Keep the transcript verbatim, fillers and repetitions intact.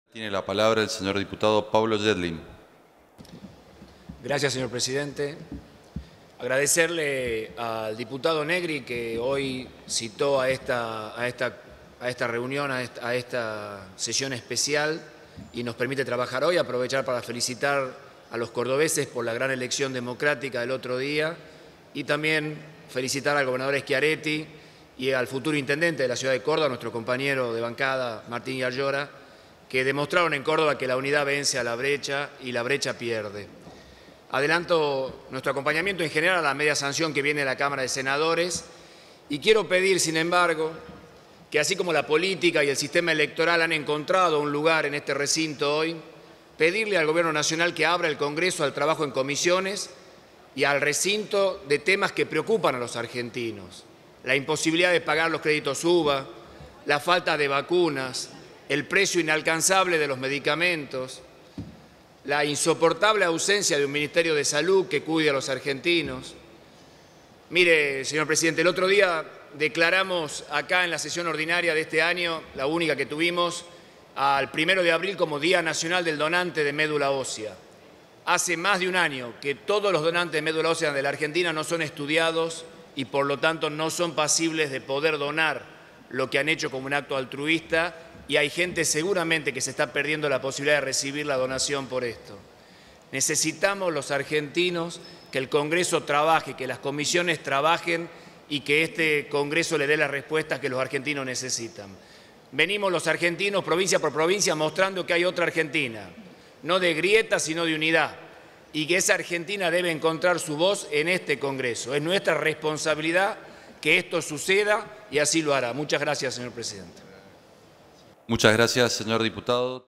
Tiene la palabra el señor diputado Pablo Yedlin. Gracias, señor presidente. Agradecerle al diputado Negri que hoy citó a esta, a esta, a esta reunión, a esta, a esta sesión especial y nos permite trabajar hoy. Aprovechar para felicitar a los cordobeses por la gran elección democrática del otro día y también felicitar al gobernador Schiaretti y al futuro intendente de la ciudad de Córdoba, nuestro compañero de bancada Martín Yarlora, que demostraron en Córdoba que la unidad vence a la brecha y la brecha pierde. Adelanto nuestro acompañamiento en general a la media sanción que viene de la Cámara de Senadores y quiero pedir, sin embargo, que así como la política y el sistema electoral han encontrado un lugar en este recinto hoy, pedirle al Gobierno Nacional que abra el Congreso al trabajo en comisiones y al recinto de temas que preocupan a los argentinos. La imposibilidad de pagar los créditos U B A, la falta de vacunas, el precio inalcanzable de los medicamentos, la insoportable ausencia de un Ministerio de Salud que cuide a los argentinos. Mire, señor presidente, el otro día declaramos acá en la sesión ordinaria de este año, la única que tuvimos, al primero de abril como Día Nacional del Donante de Médula Ósea. Hace más de un año que todos los donantes de médula ósea de la Argentina no son estudiados y por lo tanto no son pasibles de poder donar lo que han hecho como un acto altruista, y hay gente seguramente que se está perdiendo la posibilidad de recibir la donación por esto. Necesitamos los argentinos que el Congreso trabaje, que las comisiones trabajen y que este Congreso le dé las respuestas que los argentinos necesitan. Venimos los argentinos provincia por provincia mostrando que hay otra Argentina, no de grieta sino de unidad, y que esa Argentina debe encontrar su voz en este Congreso. Es nuestra responsabilidad que esto suceda y así lo hará. Muchas gracias, señor presidente. Muchas gracias, señor diputado.